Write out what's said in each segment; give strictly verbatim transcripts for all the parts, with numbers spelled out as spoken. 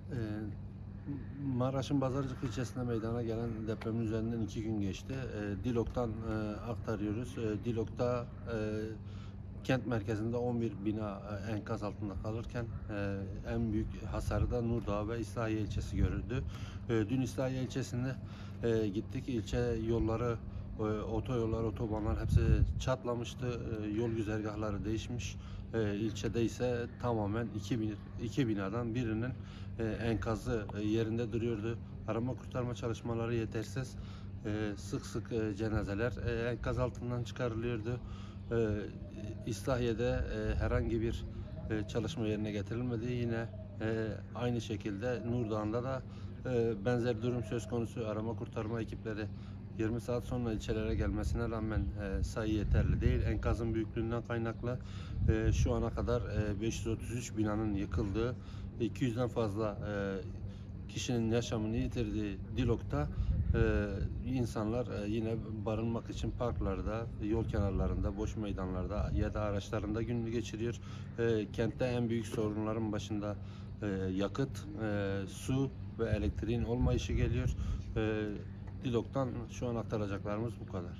Ee, Maraş'ın Pazarcık ilçesinde meydana gelen depremin üzerinden iki gün geçti. Ee, Dilok'tan e, aktarıyoruz. Ee, Dilok'ta e, kent merkezinde on bir bina e, enkaz altında kalırken e, en büyük hasarı da Nurdağ ve İslahiye ilçesi görüldü. E, dün İslahiye ilçesinde e, gittik. İlçe yolları, e, otoyollar, otobanlar hepsi çatlamıştı. E, yol güzergahları değişmiş. E, ilçede ise tamamen iki, bin, iki binadan birinin e, enkazı e, yerinde duruyordu. Arama kurtarma çalışmaları yetersiz. E, sık sık e, cenazeler e, enkaz altından çıkarılıyordu. E, İslahiye'de e, herhangi bir e, çalışma yerine getirilmedi. Yine e, aynı şekilde Nurdağ'da da e, benzer durum söz konusu. Arama kurtarma ekipleri yirmi saat sonra ilçelere gelmesine rağmen e, sayı yeterli değil. Enkazın büyüklüğünden kaynaklı e, şu ana kadar e, beş yüz otuz üç binanın yıkıldığı, iki yüzden fazla e, kişinin yaşamını yitirdiği Dilok'ta e, insanlar e, yine barınmak için parklarda, yol kenarlarında, boş meydanlarda ya da araçlarında gününü geçiriyor. E, kentte en büyük sorunların başında e, yakıt, e, su ve elektriğin olmayışı geliyor. E, Dilok'tan şu an aktaracaklarımız bu kadar.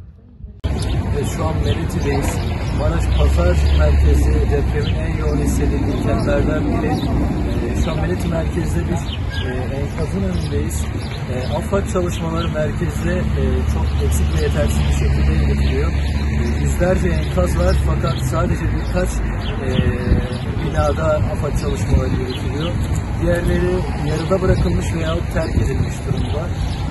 Ve şu an Meliti'deyiz. Maraş Pazarcık merkezi depremin en yoğun hissedildiği kentlerden biri. Ee, şu an Meliti merkezde biz e, enkazın önündeyiz. E, AFAD çalışmaları merkezde e, çok eksik ve yetersiz bir şekilde yürütülüyor. E, yüzlerce enkaz var fakat sadece birkaç e, binada AFAD çalışmaları yürütülüyor. Diğerleri yarıda bırakılmış veya terk edilmiş durumda.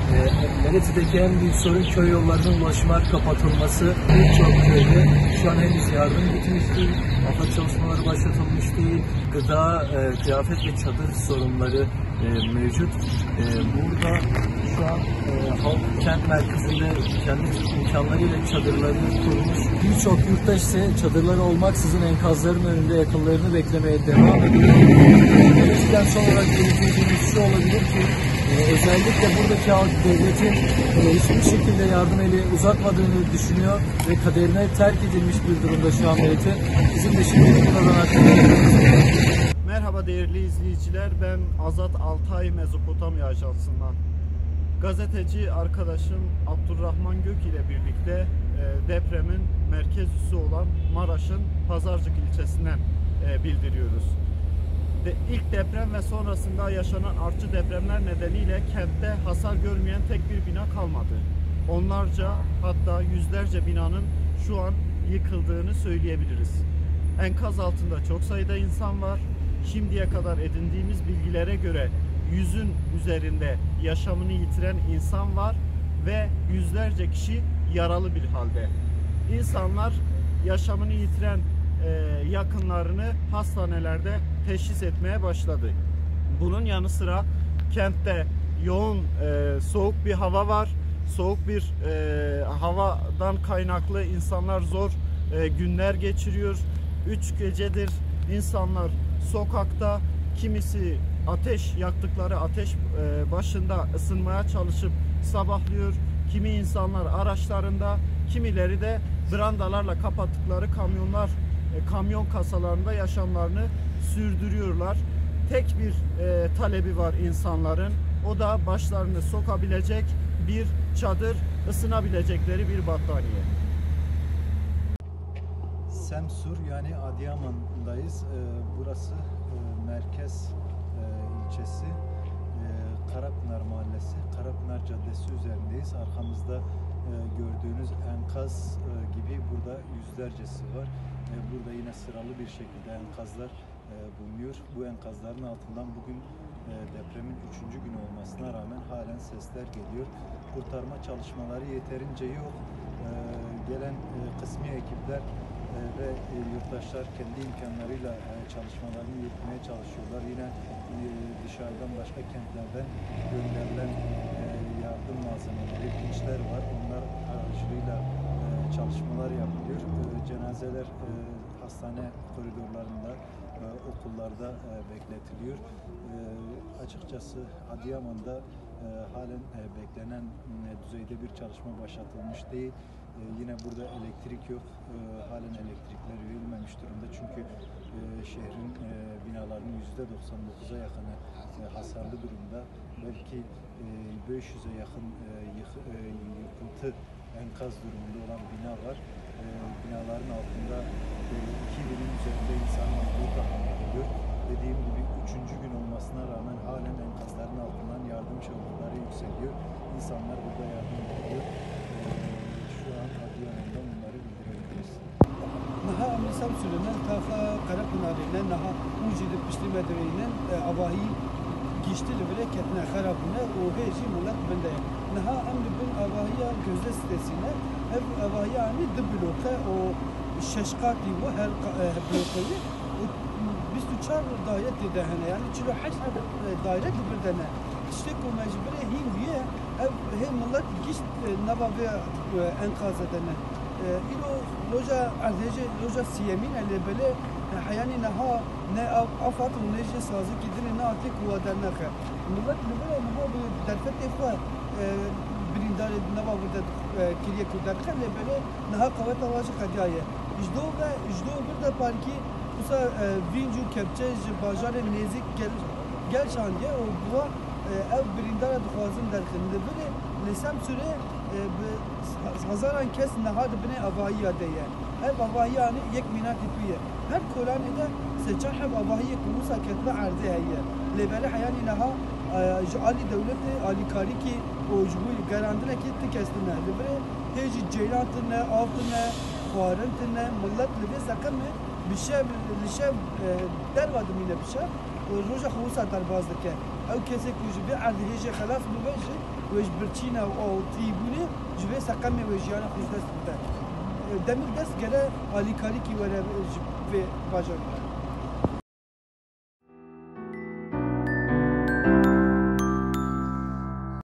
E, Meliti'deki en büyük sorun köy yollarının ulaşıma kapatılması. Birçok köyde şu an henüz yardım gitmiş değil, AFAD çalışmaları başlatılmış değil, gıda, e, kıyafet ve çadır sorunları e, mevcut. E, burada şu an e, halk kent merkezinde kendi imkanlarıyla çadırlarını kurmuş. Birçok yurttaş ise çadırları olmaksızın enkazların önünde yakınlarını beklemeye devam ediyor. Meliti'den son olarak belirttiğimiz şu olabilir ki Ee, özellikle buradaki halk devletin e, hiçbir şekilde yardım eli uzatmadığını düşünüyor ve kaderine terk edilmiş bir durumda şu an Meliti. Bizim de şimdi buradan aktarıyoruz. Merhaba değerli izleyiciler, ben Azat Altay Mezopotamya Ajansı'ndan. Gazeteci arkadaşım Abdurrahman Gök ile birlikte e, depremin merkez üssü olan Maraş'ın Pazarcık ilçesinden e, bildiriyoruz. De, ilk deprem ve sonrasında yaşanan artçı depremler nedeniyle kentte hasar görmeyen tek bir bina kalmadı. Onlarca, hatta yüzlerce binanın şu an yıkıldığını söyleyebiliriz. Enkaz altında çok sayıda insan var. Şimdiye kadar edindiğimiz bilgilere göre yüzün üzerinde yaşamını yitiren insan var ve yüzlerce kişi yaralı bir halde. İnsanlar yaşamını yitiren e, yakınlarını hastanelerde teşhis etmeye başladı. Bunun yanı sıra kentte yoğun e, soğuk bir hava var. Soğuk bir e, havadan kaynaklı insanlar zor e, günler geçiriyor. Üç gecedir insanlar sokakta, kimisi ateş yaktıkları ateş e, başında ısınmaya çalışıp sabahlıyor. Kimi insanlar araçlarında, kimileri de brandalarla kapattıkları kamyonlar, e, kamyon kasalarında yaşamlarını sürdürüyorlar. Tek bir e, talebi var insanların. O da başlarını sokabilecek bir çadır, ısınabilecekleri bir battaniye. Semsur yani Adıyaman'dayız. Ee, burası e, merkez e, ilçesi. E, Karapınar Mahallesi, Karapınar Caddesi üzerindeyiz. Arkamızda e, gördüğünüz enkaz e, gibi burada yüzlercesi var. E, burada yine sıralı bir şekilde enkazlar e, bulunuyor. Bu enkazların altından bugün e, depremin üçüncü günü olmasına rağmen halen sesler geliyor. Kurtarma çalışmaları yeterince yok. E, gelen e, kısmi ekipler e, ve e, yurttaşlar kendi imkanlarıyla e, çalışmalarını yürütmeye çalışıyorlar. Yine e, dışarıdan başka kentlerden gönderilen e, yardım malzemeleri, vinçler var. Onlar aracılığıyla e, çalışmalar yapılıyor. E, cenazeler e, hastane koridorlarında, e, okullarda e, bekletiliyor. E, açıkçası Adıyaman'da e, halen e, beklenen e, düzeyde bir çalışma başlatılmış değil. yine burada elektrik yok. E, halen elektrikler verilmemiş durumda. Çünkü e, şehrin e, binalarının yüzde doksan dokuza yakını e, hasarlı durumda. Belki e, beş yüze yakın e, yık, e, yıkıntı enkaz durumunda olan bina var. E, binaların altında e, iki binin üzerinde insan olduğu tahmin ediliyor. Dediğim gibi üçüncü gün olmasına rağmen halen enkazların altından yardım çığlıkları yükseliyor. İnsanlar burada yardım ediyor. E, şu an Adıyaman'da bunları bildirebiliriz. Naha Amrisam Süleyman Taha Karapınarı'yla Naha Ucidi Pişti Medre'yle Avahi geçti libere ketine harabune o heji mulat bende. Naha Amri bin Avahiya gözde sitesine ev Avahiya ani de bloke o şeşkati bu her blokeyi بیست و چهار daire دهنه yani چلو هشت daire دبردنه işte ku mecbure hin diye ev hem millet giş nava ve enkaz edene ilo loja azece loja siyemin ele böyle hayani naha ne afat ve neje sazı kidine ne atik ve dernek millet böyle naha bu derfet efa birindar nava burada kiriye kudarka le böyle naha kavet avacı kadiye ijdo ve ijdo bir de parki Usa vincu kepçe bajarı nezik gel gel şandiye o bu ev birindara duazın derkinde böyle lesem süre hazaran kes nehad bine avahiya diye ev avahiya yani yek minat tipiye her kolanida secahab avahiya kurusa ketbe arze heye lebele hayani naha ali devleti ali kariki o jbu garandine ki tikestine lebele heji ceylantine altine fuarentine millet lebe sakame بشاب لشاب درود من بشاب والرجع خوصة درباز دكان أو كسي كوجبي عرض هيجي خلاف بوجه ويش برتشينا أو تيبوني جبي سقمي ويجيانا خوص دست بدان دمي دست جلا علي كاريكي ولا جبي باجر